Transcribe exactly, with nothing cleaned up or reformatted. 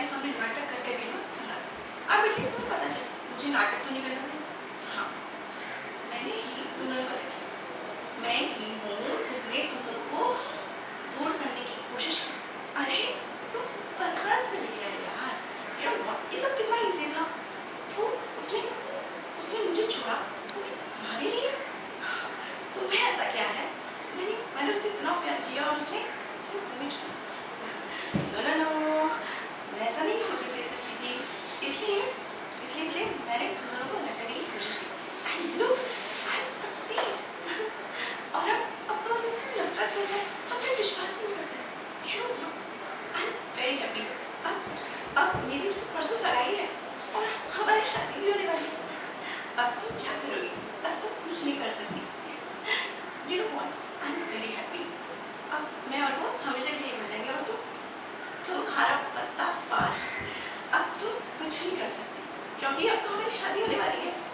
सामने नाटक कर करके ना थका। अब एटलीस्ट तुम्हें पता चले मुझे नाटक तो नहीं करना पड़ेगा। हाँ, मैंने ही तुम दोनों को लगी, मैं ही हूँ जिसने तुम दोनों को दूर करने की कोशिश की। अरे तुम पता चल गया यार, यू नो व्हाट, ये सब कितना इजी था। वो उसने उसने मुझे छुआ, वो भी तुम्हारे लिए। तुम्हें ऐसा क्या है? मैंने मैंने उससे इतना प्यार किया और उसने उसने तुम्हें छुआ। नो नो नो, मैं ऐसा नहीं होने दे सकती थी, इसलिए इसलिए इसलिए मैंने तुम दोनों को अलग करने की कोशिश की। And look, I am succeed. और अब अब तो वो तुमसे नफरत करता है, अब मैं विश्वास नहीं करता। You know, I am very happy. अब अब मेरी उससे परसों सगाई है और हमारी शादी भी होने वाली है। अब तुम क्या करोगी? अब तुम कुछ नहीं कर सकती। You know what, I am very happy. अब मैं और वो हमेशा के लिए हो जाएंगे और तुम तुम्हारा पत्ता फाश। अब तुम कुछ नहीं कर सकती क्योंकि अब तो हमारी शादी होने वाली है।